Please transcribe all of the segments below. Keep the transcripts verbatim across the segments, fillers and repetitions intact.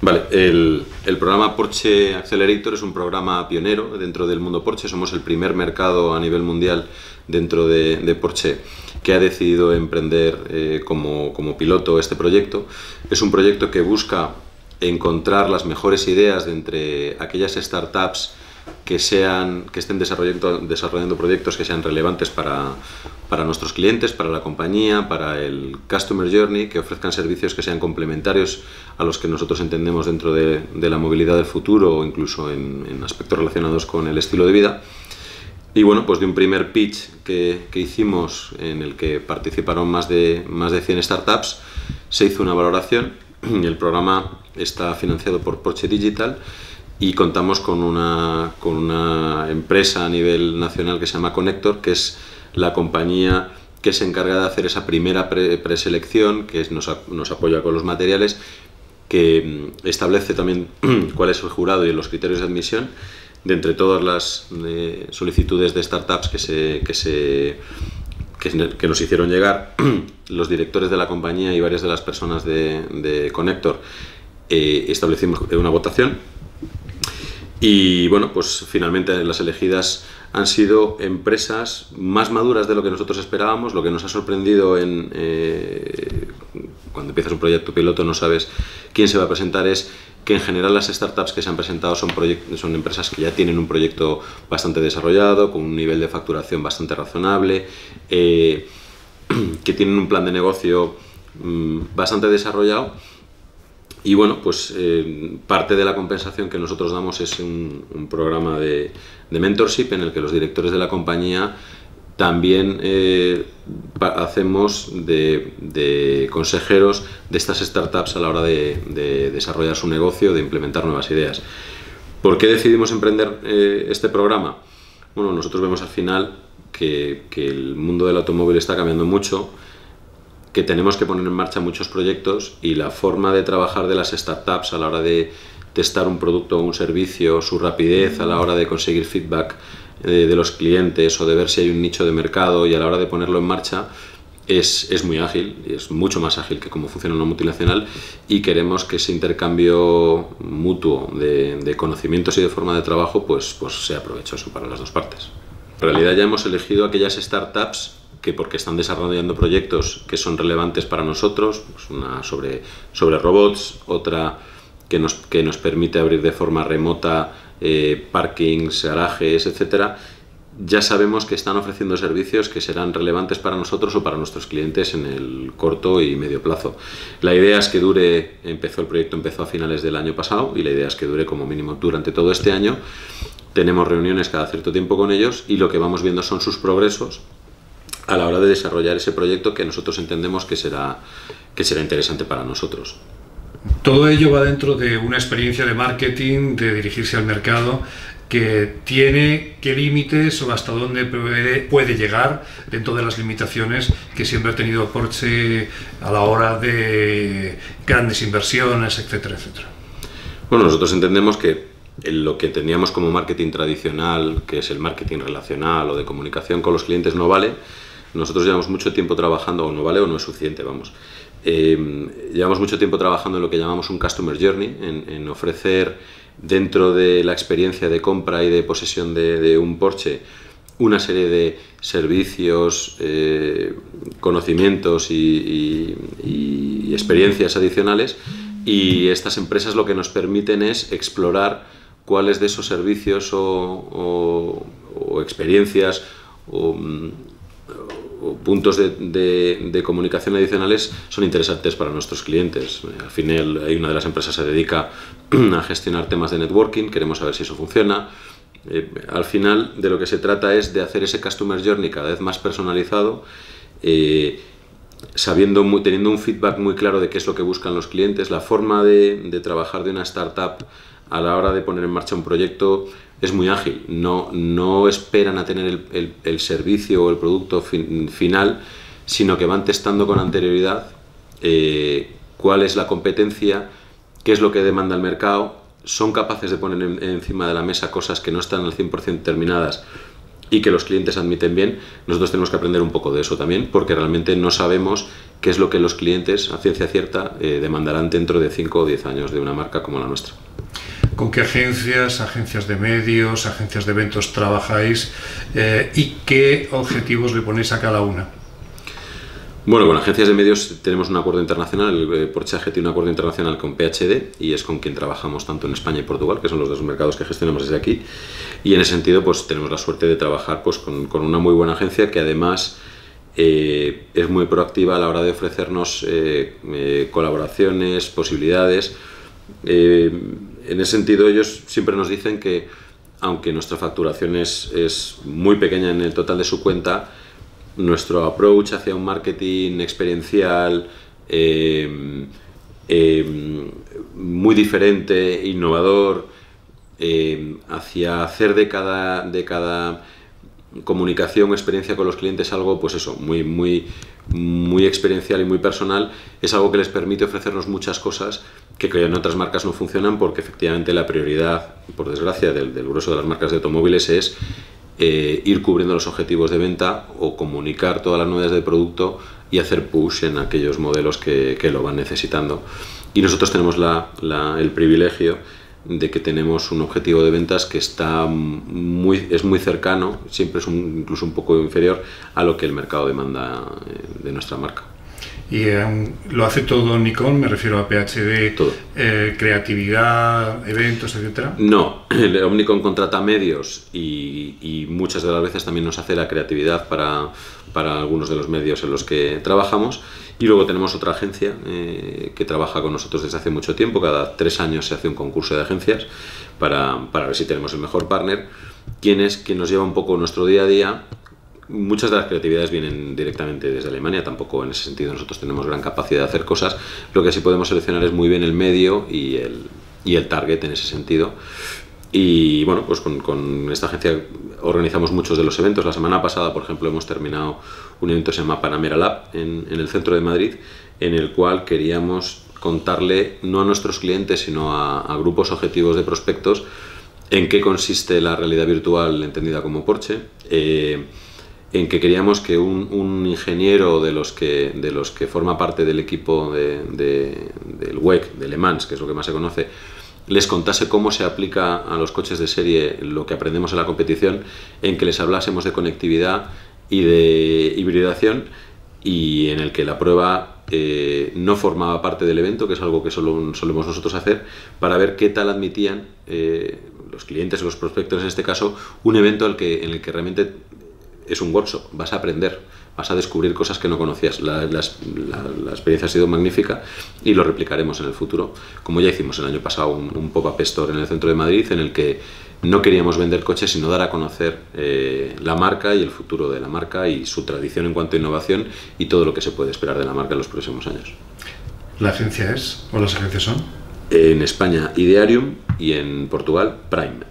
Vale, el, el programa Porsche Accelerator es un programa pionero dentro del mundo Porsche. Somos el primer mercado a nivel mundial dentro de, de Porsche que ha decidido emprender eh, como, como piloto este proyecto. Es un proyecto que busca encontrar las mejores ideas de entre aquellas startups que, sean, que estén desarrollando, desarrollando proyectos que sean relevantes para, para nuestros clientes, para la compañía, para el Customer Journey, que ofrezcan servicios que sean complementarios a los que nosotros entendemos dentro de, de la movilidad del futuro o incluso en, en aspectos relacionados con el estilo de vida. Y bueno, pues de un primer pitch que, que hicimos en el que participaron más de, más de cien startups, se hizo una valoración. El programa está financiado por Porsche Digital y contamos con una, con una empresa a nivel nacional que se llama Connector, que es la compañía que se encarga de hacer esa primera pre preselección, que es, nos, nos apoya con los materiales, que establece también cuál es el jurado y los criterios de admisión de entre todas las eh, solicitudes de startups que, se, que, se, que, que nos hicieron llegar. Los directores de la compañía y varias de las personas de, de Connector eh, establecimos una votación. Y bueno, pues finalmente las elegidas han sido empresas más maduras de lo que nosotros esperábamos. Lo que nos ha sorprendido en, eh, cuando empiezas un proyecto piloto no sabes quién se va a presentar, es que en general las startups que se han presentado son, son empresas que ya tienen un proyecto bastante desarrollado, con un nivel de facturación bastante razonable, eh, que tienen un plan de negocio mmm, bastante desarrollado. Y bueno, pues eh, parte de la compensación que nosotros damos es un, un programa de, de mentorship en el que los directores de la compañía también eh, hacemos de, de consejeros de estas startups a la hora de, de desarrollar su negocio, de implementar nuevas ideas. ¿Por qué decidimos emprender eh, este programa? Bueno, nosotros vemos al final que, que el mundo del automóvil está cambiando mucho, que tenemos que poner en marcha muchos proyectos y la forma de trabajar de las startups a la hora de testar un producto o un servicio, su rapidez a la hora de conseguir feedback de, de los clientes o de ver si hay un nicho de mercado y a la hora de ponerlo en marcha es, es muy ágil, es mucho más ágil que cómo funciona una multinacional, y queremos que ese intercambio mutuo de, de conocimientos y de forma de trabajo pues, pues sea provechoso para las dos partes. En realidad ya hemos elegido aquellas startups que porque están desarrollando proyectos que son relevantes para nosotros, pues una sobre, sobre robots, otra que nos, que nos permite abrir de forma remota eh, parkings, garajes, etcétera. Ya sabemos que están ofreciendo servicios que serán relevantes para nosotros o para nuestros clientes en el corto y medio plazo. La idea es que dure, empezó el proyecto empezó a finales del año pasado y la idea es que dure como mínimo durante todo este año. Tenemos reuniones cada cierto tiempo con ellos y lo que vamos viendo son sus progresos a la hora de desarrollar ese proyecto que nosotros entendemos que será, que será interesante para nosotros. Todo ello va dentro de una experiencia de marketing, de dirigirse al mercado, que tiene qué límites o hasta dónde puede, puede llegar dentro de las limitaciones que siempre ha tenido Porsche a la hora de grandes inversiones, etcétera, etcétera. Bueno, nosotros entendemos que en lo que teníamos como marketing tradicional, que es el marketing relacional o de comunicación con los clientes, no vale. Nosotros llevamos mucho tiempo trabajando, o no vale o no es suficiente, vamos. Eh, llevamos mucho tiempo trabajando en lo que llamamos un Customer Journey, en, en ofrecer dentro de la experiencia de compra y de posesión de, de un Porsche una serie de servicios, eh, conocimientos y, y, y experiencias adicionales, y estas empresas lo que nos permiten es explorar cuáles de esos servicios o, o, o experiencias o, o puntos de, de, de comunicación adicionales son interesantes para nuestros clientes. Al final, hay una de las empresas que se dedica a gestionar temas de networking, queremos saber si eso funciona. Eh, al final, de lo que se trata es de hacer ese Customer Journey cada vez más personalizado, eh, sabiendo, muy, teniendo un feedback muy claro de qué es lo que buscan los clientes. La forma de, de trabajar de una startup a la hora de poner en marcha un proyecto es muy ágil, no, no esperan a tener el, el, el servicio o el producto fin, final, sino que van testando con anterioridad eh, cuál es la competencia, qué es lo que demanda el mercado, son capaces de poner en, encima de la mesa cosas que no están al cien por cien terminadas y que los clientes admiten bien, nosotros tenemos que aprender un poco de eso también, porque realmente no sabemos qué es lo que los clientes, a ciencia cierta, eh, demandarán dentro de cinco o diez años de una marca como la nuestra. ¿Con qué agencias, agencias de medios, agencias de eventos trabajáis eh, y qué objetivos le ponéis a cada una? Bueno, con agencias de medios tenemos un acuerdo internacional, el Porsche A G tiene un acuerdo internacional con P H D y es con quien trabajamos tanto en España y Portugal, que son los dos mercados que gestionamos desde aquí, y en ese sentido pues tenemos la suerte de trabajar pues, con, con una muy buena agencia que además eh, es muy proactiva a la hora de ofrecernos eh, eh, colaboraciones, posibilidades. Eh, en ese sentido ellos siempre nos dicen que aunque nuestra facturación es, es muy pequeña en el total de su cuenta, nuestro approach hacia un marketing experiencial eh, eh, muy diferente, innovador, eh, hacia hacer de cada, de cada comunicación, experiencia con los clientes algo, pues eso, muy, muy, muy experiencial y muy personal, es algo que les permite ofrecernos muchas cosas que en otras marcas no funcionan, porque efectivamente la prioridad, por desgracia, del, del grueso de las marcas de automóviles es Eh, ir cubriendo los objetivos de venta o comunicar todas las novedades del producto y hacer push en aquellos modelos que, que lo van necesitando. Y nosotros tenemos la, la, el privilegio de que tenemos un objetivo de ventas que está muy, es muy cercano, siempre es un, incluso un poco inferior a lo que el mercado demanda de nuestra marca. Y eh, lo hace todo Nikon, me refiero a P H D, todo. Eh, creatividad, eventos, etcétera. No, Omnicom contrata medios y, y muchas de las veces también nos hace la creatividad para, para algunos de los medios en los que trabajamos. Y luego tenemos otra agencia eh, que trabaja con nosotros desde hace mucho tiempo. Cada tres años se hace un concurso de agencias para, para ver si tenemos el mejor partner, quien es quien nos lleva un poco nuestro día a día. Muchas de las creatividades vienen directamente desde Alemania, tampoco en ese sentido nosotros tenemos gran capacidad de hacer cosas. Lo que sí podemos seleccionar es muy bien el medio y el, y el target en ese sentido. Y bueno, pues con, con esta agencia organizamos muchos de los eventos. La semana pasada, por ejemplo, hemos terminado un evento que se llama Panamera Lab en, en el centro de Madrid, en el cual queríamos contarle no a nuestros clientes, sino a, a grupos objetivos de prospectos en qué consiste la realidad virtual entendida como Porsche. Eh, en que queríamos que un, un ingeniero de los que, de los que forma parte del equipo de, de, del W E C, de Le Mans, que es lo que más se conoce, les contase cómo se aplica a los coches de serie lo que aprendemos en la competición, en que les hablásemos de conectividad y de hibridación, y en el que la prueba eh, no formaba parte del evento, que es algo que solo solemos nosotros hacer, para ver qué tal admitían eh, los clientes o los prospectos, en este caso, un evento al que, en el que realmente es un workshop, vas a aprender, vas a descubrir cosas que no conocías. La, la, la, la experiencia ha sido magnífica y lo replicaremos en el futuro, como ya hicimos el año pasado un, un pop-up store en el centro de Madrid, en el que no queríamos vender coches, sino dar a conocer eh, la marca y el futuro de la marca y su tradición en cuanto a innovación y todo lo que se puede esperar de la marca en los próximos años. ¿La agencia es, o las agencias son? En España, Idearium, y en Portugal, Prime.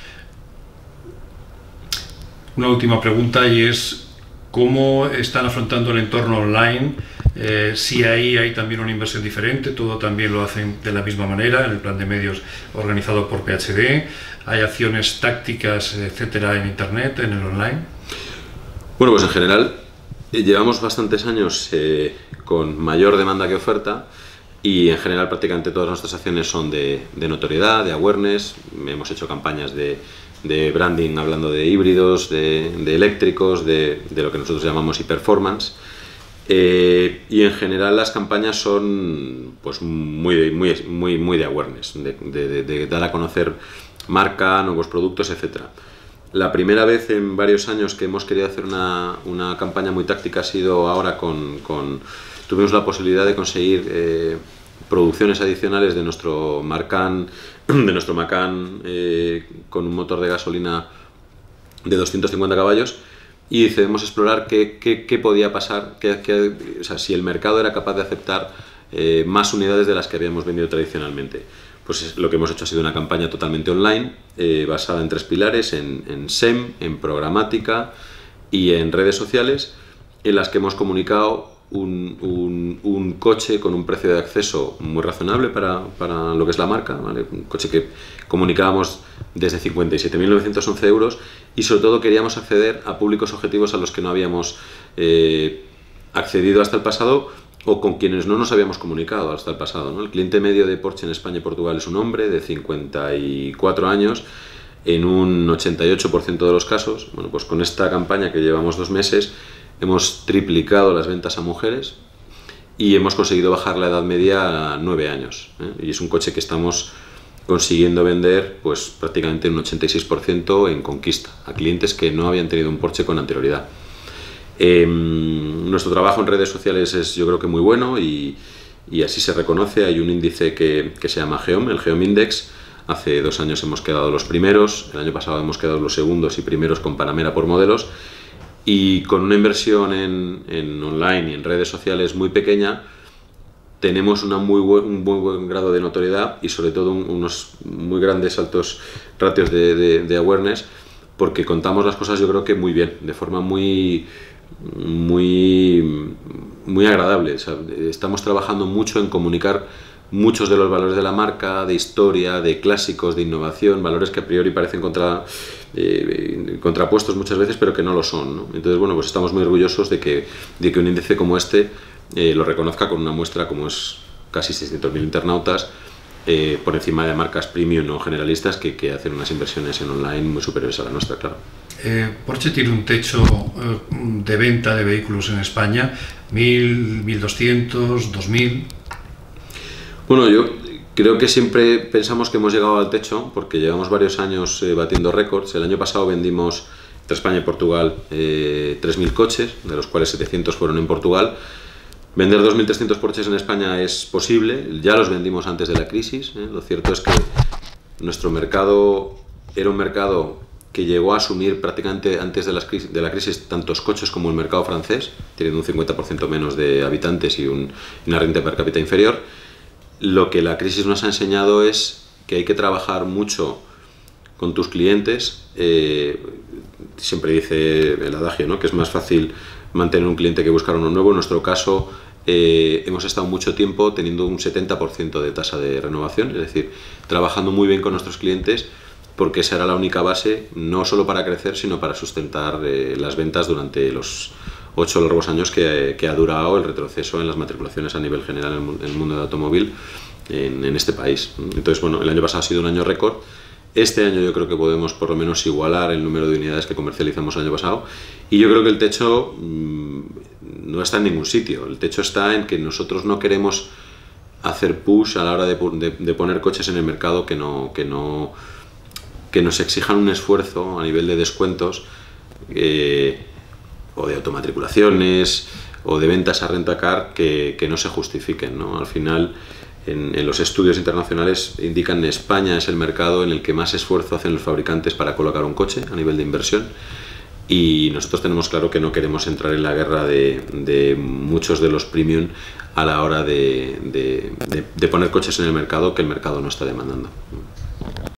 Una última pregunta, y es ¿cómo están afrontando el entorno online? Eh, si ahí hay también una inversión diferente, todo también lo hacen de la misma manera, en el plan de medios organizado por P H D, hay acciones tácticas, etcétera, en internet, en el online. Bueno, pues en general llevamos bastantes años eh, con mayor demanda que oferta, y en general prácticamente todas nuestras acciones son de, de notoriedad, de awareness. Hemos hecho campañas de de branding hablando de híbridos, de, de eléctricos, de, de lo que nosotros llamamos e-performance, eh, y en general las campañas son pues muy, muy, muy, muy de awareness, de, de, de dar a conocer marca, nuevos productos, etcétera. La primera vez en varios años que hemos querido hacer una, una campaña muy táctica ha sido ahora con, con tuvimos la posibilidad de conseguir eh, producciones adicionales de nuestro Macan, de nuestro Macan eh, con un motor de gasolina de doscientos cincuenta caballos, y decidimos explorar qué, qué, qué podía pasar, qué, qué, o sea, si el mercado era capaz de aceptar eh, más unidades de las que habíamos vendido tradicionalmente. Pues lo que hemos hecho ha sido una campaña totalmente online, eh, basada en tres pilares, en, en S E M, en programática y en redes sociales, en las que hemos comunicado un, un, un coche con un precio de acceso muy razonable para, para lo que es la marca, ¿vale? Un coche que comunicábamos desde cincuenta y siete mil novecientos once euros, y sobre todo queríamos acceder a públicos objetivos a los que no habíamos eh, accedido hasta el pasado, o con quienes no nos habíamos comunicado hasta el pasado, ¿no? El cliente medio de Porsche en España y Portugal es un hombre de cincuenta y cuatro años, en un ochenta y ocho por ciento de los casos. Bueno, pues con esta campaña que llevamos dos meses hemos triplicado las ventas a mujeres y hemos conseguido bajar la edad media a nueve años, ¿eh? Y es un coche que estamos consiguiendo vender pues prácticamente un ochenta y seis por ciento en conquista a clientes que no habían tenido un Porsche con anterioridad. Eh, nuestro trabajo en redes sociales es, yo creo que muy bueno, y, y así se reconoce. Hay un índice que, que se llama Geom, el Geom Index. Hace dos años hemos quedado los primeros, el año pasado hemos quedado los segundos y primeros con Panamera por modelos, y con una inversión en, en online y en redes sociales muy pequeña tenemos una muy buen, un muy buen grado de notoriedad y sobre todo un, unos muy grandes altos ratios de, de, de awareness, porque contamos las cosas yo creo que muy bien, de forma muy, muy, muy agradable. O sea, estamos trabajando mucho en comunicar muchos de los valores de la marca, de historia, de clásicos, de innovación, valores que a priori parecen contra, eh, contrapuestos muchas veces, pero que no lo son, ¿no? Entonces, bueno, pues estamos muy orgullosos de que, de que un índice como este eh, lo reconozca con una muestra como es casi seiscientos mil internautas, eh, por encima de marcas premium o generalistas que, que hacen unas inversiones en online muy superiores a la nuestra, claro. Eh, Porsche tiene un techo eh, de venta de vehículos en España, mil, mil doscientos, dos mil... Bueno, yo creo que siempre pensamos que hemos llegado al techo porque llevamos varios años eh, batiendo récords. El año pasado vendimos entre España y Portugal eh, tres mil coches, de los cuales setecientos fueron en Portugal. Vender dos mil trescientos Porsches en España es posible, ya los vendimos antes de la crisis, ¿eh? Lo cierto es que nuestro mercado era un mercado que llegó a asumir prácticamente antes de, las crisis, de la crisis tantos coches como el mercado francés, teniendo un cincuenta por ciento menos de habitantes y un, una renta per cápita inferior. Lo que la crisis nos ha enseñado es que hay que trabajar mucho con tus clientes. Eh, siempre dice el adagio, ¿no?, que es más fácil mantener un cliente que buscar uno nuevo. En nuestro caso eh, hemos estado mucho tiempo teniendo un setenta por ciento de tasa de renovación, es decir, trabajando muy bien con nuestros clientes, porque esa era la única base, no solo para crecer, sino para sustentar eh, las ventas durante los ocho largos años que, que ha durado el retroceso en las matriculaciones a nivel general en el mundo del automóvil en, en este país. Entonces, bueno, el año pasado ha sido un año récord. Este año yo creo que podemos por lo menos igualar el número de unidades que comercializamos el año pasado, y yo creo que el techo mmm, no está en ningún sitio. El techo está en que nosotros no queremos hacer push a la hora de, de, de poner coches en el mercado que no, que no que nos exijan un esfuerzo a nivel de descuentos eh, o de automatriculaciones o de ventas a rentacar que, que no se justifiquen, ¿no? Al final, en, en los estudios internacionales indican que España es el mercado en el que más esfuerzo hacen los fabricantes para colocar un coche a nivel de inversión, y nosotros tenemos claro que no queremos entrar en la guerra de, de muchos de los premium a la hora de, de, de, de poner coches en el mercado que el mercado no está demandando.